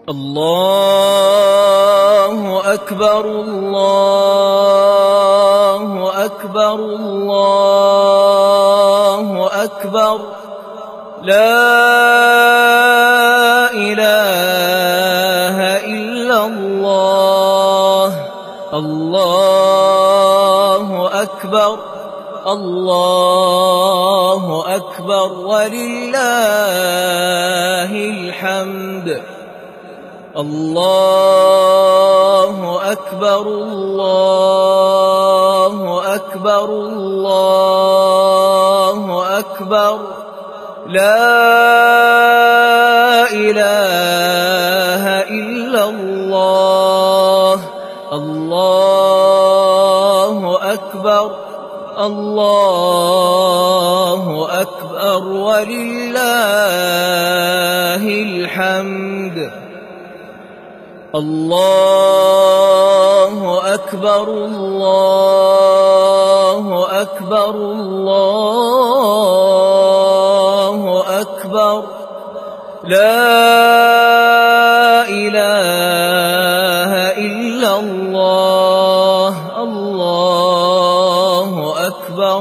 الله أكبر الله أكبر الله أكبر لا إله إلا الله الله أكبر الله أكبر ولله الحمد الله أكبر الله أكبر الله أكبر لا إله إلا الله الله أكبر الله أكبر ولله الحمد الله أكبر الله أكبر الله أكبر لا إله إلا الله الله أكبر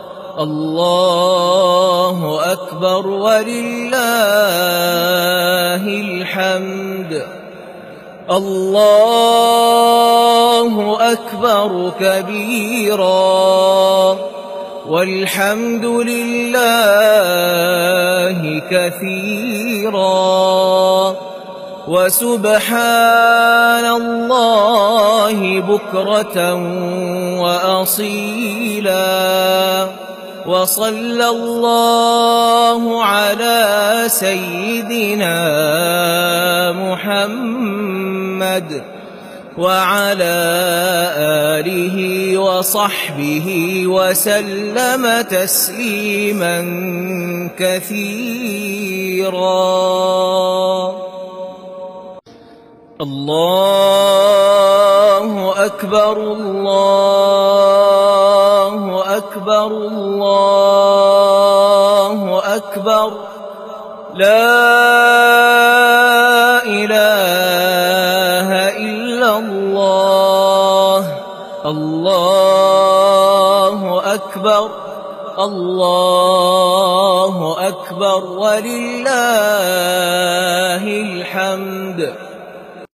الله أكبر ولله الحمد الله أكبر كبيرا والحمد لله كثيرا وسبحان الله بكرة وأصيلا وصلى الله على سيدنا محمد وعلى آله وصحبه وسلم تسليما كثيرا الله أكبر الله أكبر الله أكبر لا إله إلا الله الله أكبر الله أكبر ولله الحمد